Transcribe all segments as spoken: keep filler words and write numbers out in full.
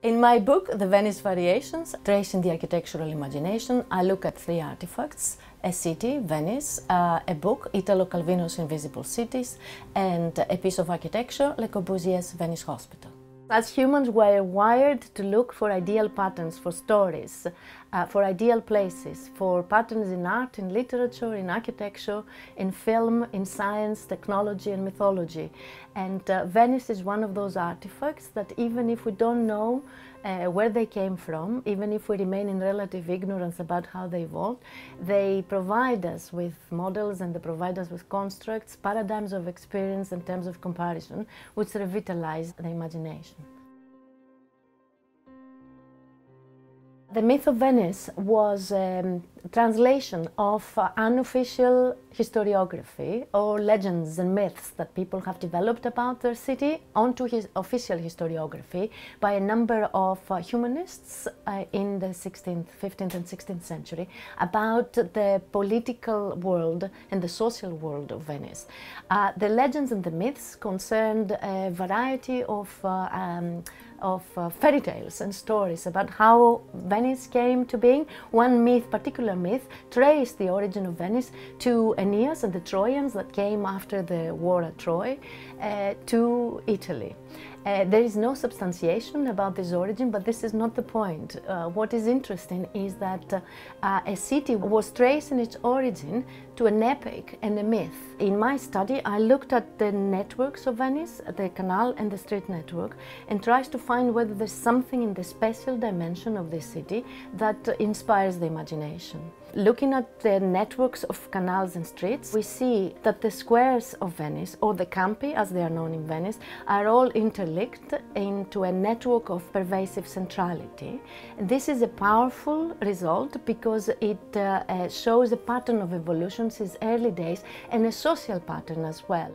In my book, The Venice Variations, Tracing the Architectural Imagination, I look at three artifacts: a city, Venice, uh, a book, Italo Calvino's Invisible Cities, and a piece of architecture, Le Corbusier's Venice Hospital. As humans, we're wired to look for ideal patterns, for stories, uh, for ideal places, for patterns in art, in literature, in architecture, in film, in science, technology and mythology. And uh, Venice is one of those artifacts that even if we don't know uh, where they came from, even if we remain in relative ignorance about how they evolved, they provide us with models and they provide us with constructs, paradigms of experience and terms of comparison, which revitalize the imagination. The myth of Venice was um, a translation of uh, unofficial historiography or legends and myths that people have developed about their city onto his official historiography by a number of uh, humanists uh, in the sixteenth, fifteenth and sixteenth century about the political world and the social world of Venice. Uh, the legends and the myths concerned a variety of uh, um, of uh, fairy tales and stories about how Venice came to being. One myth, particular myth, traced the origin of Venice to Aeneas and the Trojans that came after the war at Troy uh, to Italy. Uh, there is no substantiation about this origin, but this is not the point. Uh, what is interesting is that uh, uh, a city was traced in its origin to an epic and a myth. In my study, I looked at the networks of Venice, the canal and the street network, and tried to find whether there's something in the spatial dimension of this city that uh, inspires the imagination. Looking at the networks of canals and streets, we see that the squares of Venice, or the campi as they are known in Venice, are all interlinked into a network of pervasive centrality. This is a powerful result because it uh, uh, shows a pattern of evolution since early days and a social pattern as well.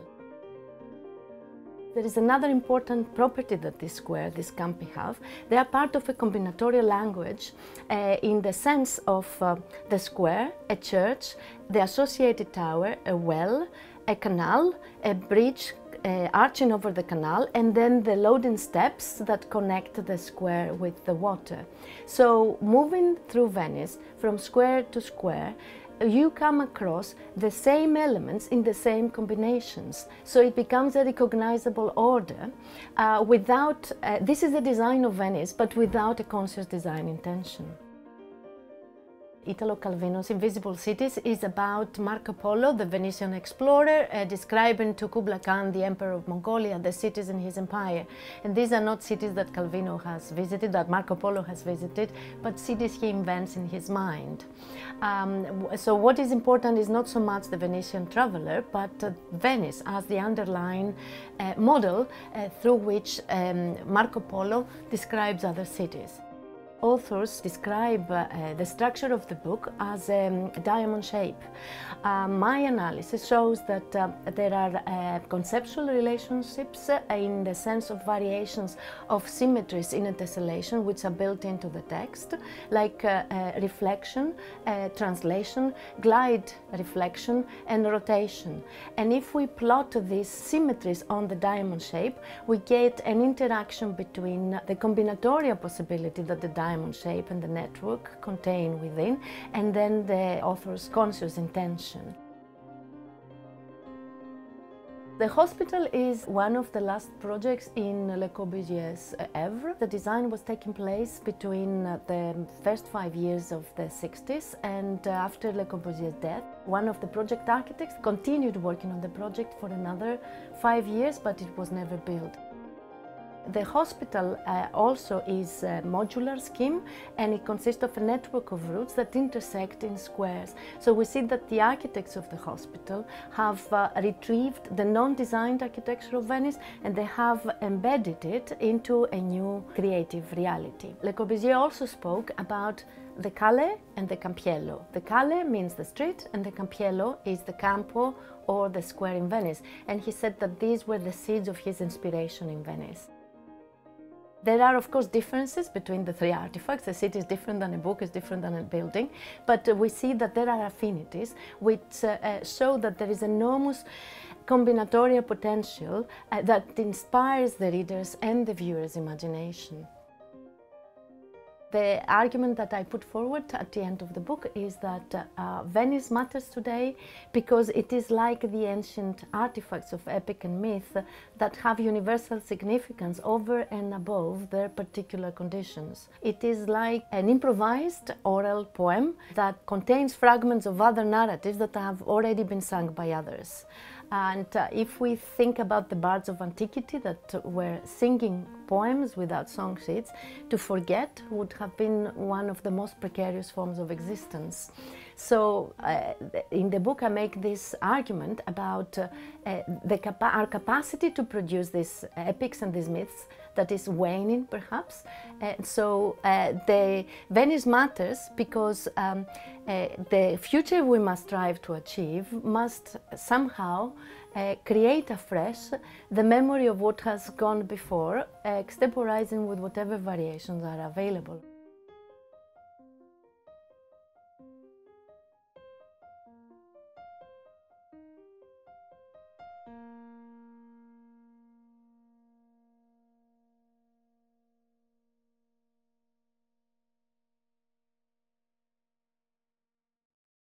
There is another important property that this square, this campi have. They are part of a combinatorial language uh, in the sense of uh, the square, a church, the associated tower, a well, a canal, a bridge uh, arching over the canal, and then the loading steps that connect the square with the water. So moving through Venice from square to square, you come across the same elements in the same combinations. So it becomes a recognizable order uh, without, uh, this is the design of Venice, but without a conscious design intention. Italo Calvino's Invisible Cities is about Marco Polo, the Venetian explorer, uh, describing to Kublai Khan, the Emperor of Mongolia, the cities in his empire. And these are not cities that Calvino has visited, that Marco Polo has visited, but cities he invents in his mind. Um, so what is important is not so much the Venetian traveler, but uh, Venice as the underlying uh, model uh, through which um, Marco Polo describes other cities. Authors describe uh, the structure of the book as um, a diamond shape. Uh, my analysis shows that uh, there are uh, conceptual relationships uh, in the sense of variations of symmetries in a tessellation which are built into the text, like uh, uh, reflection, uh, translation, glide reflection and rotation. And if we plot these symmetries on the diamond shape, we get an interaction between the combinatorial possibility that the diamond diamond shape and the network contain within, and then the author's conscious intention. The hospital is one of the last projects in Le Corbusier's oeuvre. The design was taking place between the first five years of the sixties and after Le Corbusier's death. One of the project architects continued working on the project for another five years, but it was never built. The hospital uh, also is a modular scheme, and it consists of a network of routes that intersect in squares. So we see that the architects of the hospital have uh, retrieved the non-designed architecture of Venice and they have embedded it into a new creative reality. Le Corbusier also spoke about the calle and the campiello. The calle means the street and the campiello is the campo or the square in Venice. And he said that these were the seeds of his inspiration in Venice. There are, of course, differences between the three artifacts. A city is different than a book, is different than a building, but uh, we see that there are affinities which uh, uh, show that there is enormous combinatorial potential uh, that inspires the readers and the viewer's imagination. The argument that I put forward at the end of the book is that uh, Venice matters today because it is like the ancient artifacts of epic and myth that have universal significance over and above their particular conditions. It is like an improvised oral poem that contains fragments of other narratives that have already been sung by others. And uh, if we think about the bards of antiquity that were singing poems without song sheets, to forget would have been one of the most precarious forms of existence. So uh, in the book I make this argument about uh, uh, the capa our capacity to produce these epics and these myths that is waning, perhaps. Uh, so uh, the Venice matters because um, uh, the future we must strive to achieve must somehow uh, create afresh the memory of what has gone before, uh, extemporizing with whatever variations are available.